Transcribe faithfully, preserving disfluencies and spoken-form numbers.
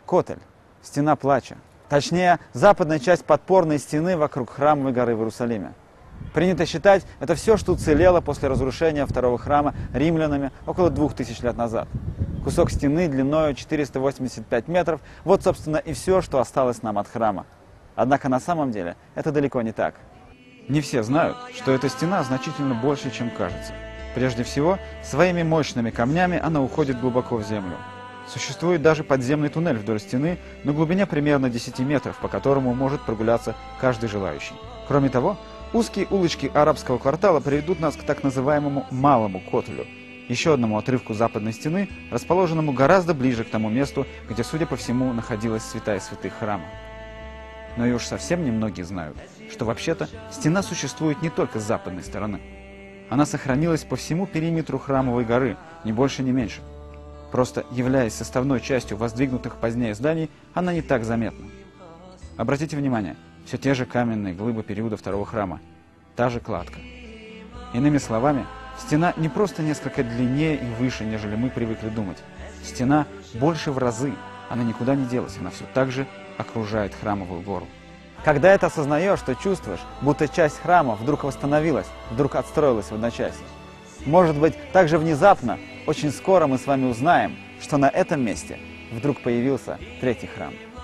Котель, стена плача. Точнее, западная часть подпорной стены вокруг храмовой горы в Иерусалиме. Принято считать, это все, что уцелело после разрушения второго храма римлянами около двух тысяч лет назад. Кусок стены длиной четыреста восемьдесят пять метров – вот, собственно, и все, что осталось нам от храма. Однако на самом деле это далеко не так. Не все знают, что эта стена значительно больше, чем кажется. Прежде всего, своими мощными камнями она уходит глубоко в землю. Существует даже подземный туннель вдоль стены на глубине примерно десяти метров, по которому может прогуляться каждый желающий. Кроме того, узкие улочки арабского квартала приведут нас к так называемому Малому Котелю, еще одному отрывку западной стены, расположенному гораздо ближе к тому месту, где, судя по всему, находилась святая святых храма. Но и уж совсем немногие знают, что вообще-то стена существует не только с западной стороны. Она сохранилась по всему периметру храмовой горы, ни больше, ни меньше. Просто, являясь составной частью воздвигнутых позднее зданий, она не так заметна. Обратите внимание, все те же каменные глыбы периода второго храма, та же кладка. Иными словами, стена не просто несколько длиннее и выше, нежели мы привыкли думать. Стена больше в разы, она никуда не делась, она все так же окружает храмовую гору. Когда это осознаешь, то чувствуешь, будто часть храма вдруг восстановилась, вдруг отстроилась в одночасье. Может быть, так же внезапно, очень скоро мы с вами узнаем, что на этом месте вдруг появился третий храм.